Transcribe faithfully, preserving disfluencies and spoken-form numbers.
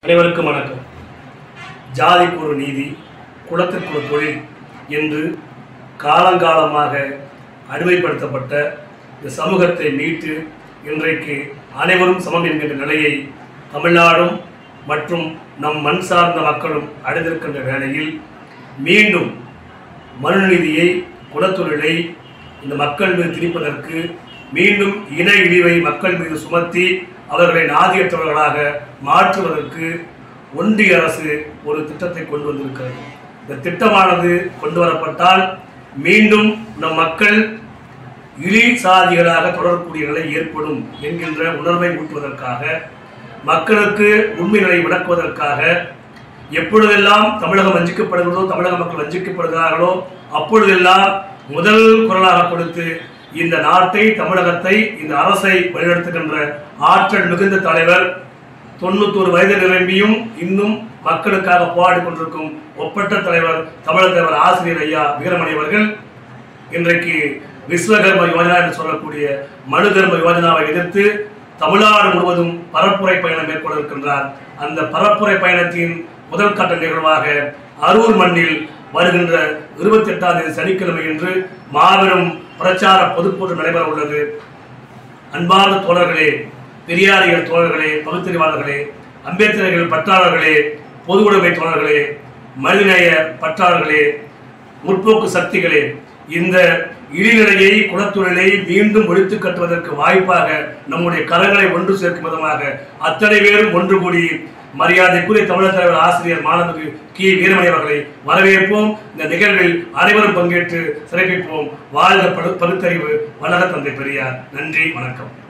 அனைவருக்கும் வணக்கம். ஜாதிக்கு ஒரு நீதி, குலத்திற்கு ஒரு தொழில் என்று காலங்காலமாக அடிமைப்படுத்தப்பட்ட இந்த சமூகத்தை மீட்டு இன்றைக்கு அனைவரும் சமம் என்கின்ற நிலையை தமிழ்நாடும் மற்றும் நம் மண் சார்ந்த மக்களும் அடைந்திருக்கின்ற வேளையில் மீண்டும் மனுநீதியை, குலத்தொழிலை இந்த மக்கள் மீது திணிப்பதற்கு, மீண்டும் இன இழிவை மக்கள் மீது சுமத்தி அவர்களை நாதியற்றவர்களாக மாற்றுவதற்கு ஒன்றிய அரசு ஒரு திட்டத்தை கொண்டு வந்திருக்கிறது. இந்த திட்டமானது கொண்டு வரப்பட்டால் மீண்டும் நம் மக்கள் இழி சாதிகளாக தொடரக்கூடிய நிலை ஏற்படும் என்கின்ற உணர்வை ஊட்டுவதற்காக, மக்களுக்கு உண்மை நிலை விளக்குவதற்காக, எப்பொழுதெல்லாம் தமிழகம் வஞ்சிக்கப்படுகிறதோ, தமிழக மக்கள் வஞ்சிக்கப்படுகிறார்களோ அப்பொழுதெல்லாம் முதல் குரலாக கொடுத்து இந்த நாட்டை, தமிழகத்தை, இந்த அரசை வழிநடத்துகின்ற ஆற்றல் மிகுந்த தலைவர், தொண்ணூத்தொரு வயது நிரம்பியும் இன்னும் மக்களுக்காக போராடி கொண்டிருக்கும் ஒப்பற்ற தலைவர், தமிழக தலைவர் ஆசிரியர் ஐயா வீரமணி அவர்கள் இன்றைக்கு விஸ்வகர்ம யோஜனா என்று சொல்லக்கூடிய மனுகர்ம யோஜனாவை எதிர்த்து தமிழ்நாடு முழுவதும் பரப்புரை பயணம் மேற்கொள்ள இருக்கின்றார். அந்த பரப்புரை பயணத்தின் முதல் கட்ட நிகழ்வாக அரூர் மண்ணில் வருகின்ற இருபத்தி எட்டாம் தேதி சனிக்கிழமை என்று மாபெரும் பிரச்சார பொதுக்கூட்டம் நடைபெற உள்ளது. அன்பார்ந்த தோழர்களே, பெரியாரியல் தோழர்களே, பகுத்தறிவாளர்களே, அம்பேத்கர்கள் பற்றாளர்களே, பொது உடைமை தோழர்களே, மனிதநேய பற்றாளர்களே, முற்போக்கு சக்திகளே, இந்த இழிநிலையை, குலத்தொழிலை மீண்டும் ஒழித்து கட்டுவதற்கு வாய்ப்பாக நம்முடைய கரங்களை ஒன்று சேர்க்கும் விதமாக அத்தனை பேரும் ஒன்று கூடி மரியாதைக்குரிய தமிழக தலைவர் ஆசிரியர் மாணவர்கள் கி வீரமணி அவர்களை வரவேற்போம். இந்த நிகழ்வில் அனைவரும் பங்கேற்று சிறப்பிப்போம். வாழ்க பகுத்தறிவு, வளர தந்தை பெரியார். நன்றி, வணக்கம்.